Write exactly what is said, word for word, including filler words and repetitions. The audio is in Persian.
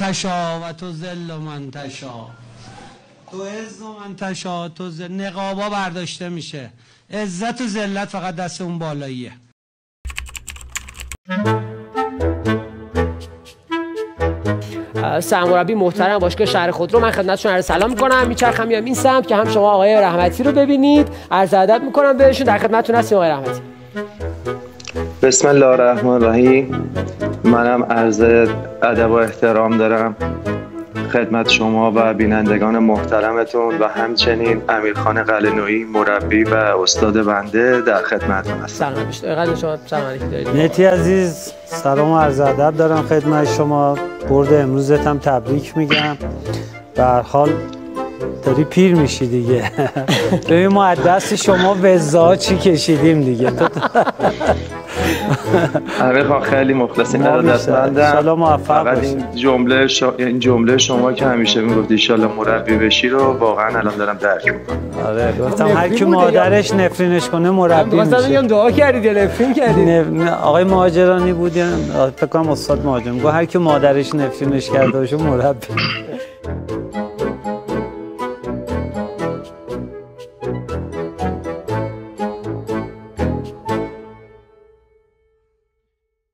تشا و تو ذل من تشا، تو عز من تشا، تو ذل. نقابا برداشته میشه، عزت و ذلت فقط دست اون بالاییه. سرمربی محترم باشگاه شهر خودرو، من خدمتتون عرض سلام میکنم. میچرخم میام این سمت که هم شما آقای رحمتی رو ببینید، عرض ادب میکنم بهشون. در خدمتتون هستیم آقای رحمتی. بسم الله الرحمن الرحیم. منم عرض ادب و احترام دارم خدمت شما و بینندگان محترمتون و همچنین امیرخان قلعه‌نویی مربی و استاد بنده در خدمتتون هستم. سلام بشه. قدر شما سلام علیکم دارید. مهدی عزیز سلام و عرض ادب دارم خدمت شما. برد امروزت هم تبریک میگم. به هر حال داری پیر میشی دیگه. ببین ما از دست شما وزا چی کشیدیم دیگه. امیرخان خیلی مخلصیم، ارادتمندم. ان شاءالله موفق باشی. این جمله شا... این جمله شما که همیشه میگفتی ان شاءالله مربی بشی رو واقعا الان دارم درک میکنم. آره گفتم هر کی مادرش نفرینش کنه مربی میشه. واسه میگم دعا کردید یا نفرین کردید؟ نه آقای مهاجرانی بود، فکر کنم استاد مهاجرانی گفت هر کی مادرش نفرینش کرده باشه مربی.